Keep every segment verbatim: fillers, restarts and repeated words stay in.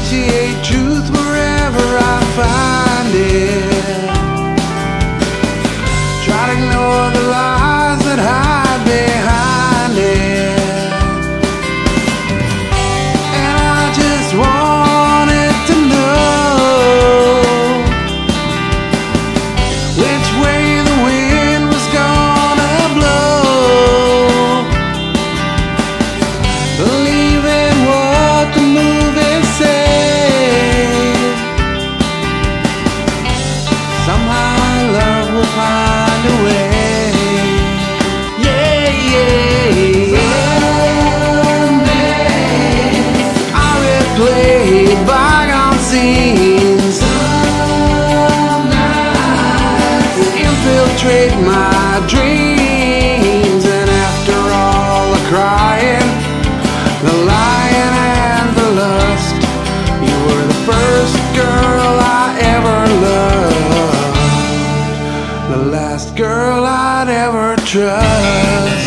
appreciate truth wherever I find it. Try to ignore the lies that hide behind it. And I just wanted to know which way the wind was gonna blow. Believe in what the movies say. Somehow love will find a way. Yeah, yeah, someday I replay bygone scenes. Some nights infiltrate my dreams. And after all the crying, the lying and the lust, you were the first girl I ever loved, the last girl I'd ever trust.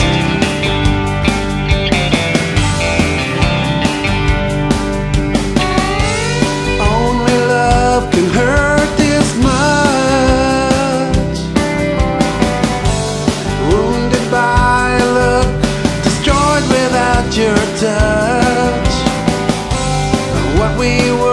Only love can hurt this much. Wounded by a look, destroyed without your touch. What we were